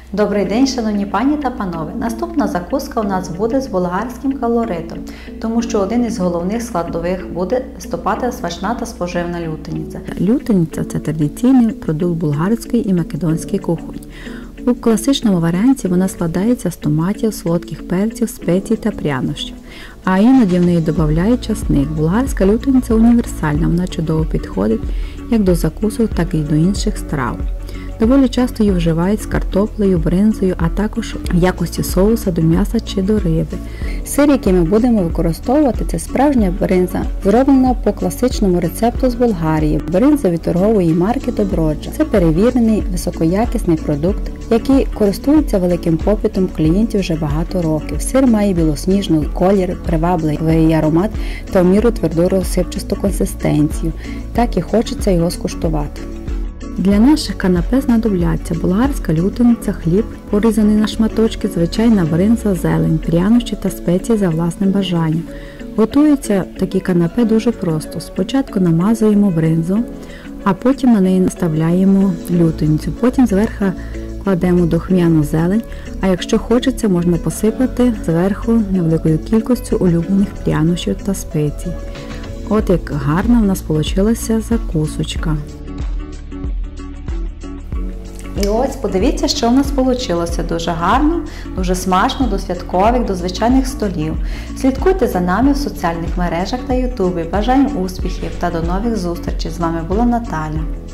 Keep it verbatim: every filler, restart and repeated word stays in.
Добрий день, шановні пані та панове! Наступна закуска у нас буде з болгарським колоритом, тому що один із головних складових буде стопата смачна та споживна лютениця. Лютениця – це традиційний продукт болгарської і македонської кухні. У класичному варіанті вона складається з томатів, солодких перців, спецій та прянощів, а іноді в неї додають часник. Болгарська лютениця універсальна, вона чудово підходить як до закусок, так і до інших страв. Доволі часто її вживають з картоплею, бринзою, а також в якості соуса до м'яса чи до риби. Сир, який ми будемо використовувати, це справжня бринза, зроблена по класичному рецепту з Болгарії. Бринза від торгової марки Доброджа. Це перевірений, високоякісний продукт, який користується великим попитом клієнтів вже багато років. Сир має білосніжний колір, привабливий аромат та в міру тверду розсипчасту консистенцію. Так і хочеться його скуштувати. Для наших канапе знадобляться болгарська лютениця, хліб, порізаний на шматочки, звичайна бринза, зелень, прянощі та спеції за власним бажанням. Готуються такі канапе дуже просто. Спочатку намазуємо бринзу, а потім на неї наставляємо лютеницю. Потім зверху кладемо духмяну зелень, а якщо хочеться, можна посипати зверху невеликою кількістю улюблених прянощів та спецій. От як гарна в нас вийшла закусочка. І ось подивіться, що в нас вийшло. Дуже гарно, дуже смачно, до святкових, до звичайних столів. Слідкуйте за нами в соціальних мережах та ютубі. Бажаємо успіхів та до нових зустрічей. З вами була Наталя.